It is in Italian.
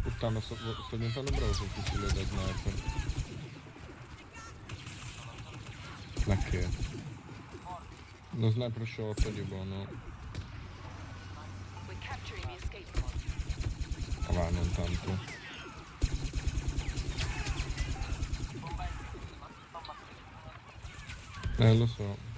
Puttana, sto diventando bravo sul fucile da sniper. Ma che? Lo sniper shot di buono. Ah va, non tanto. Lo so.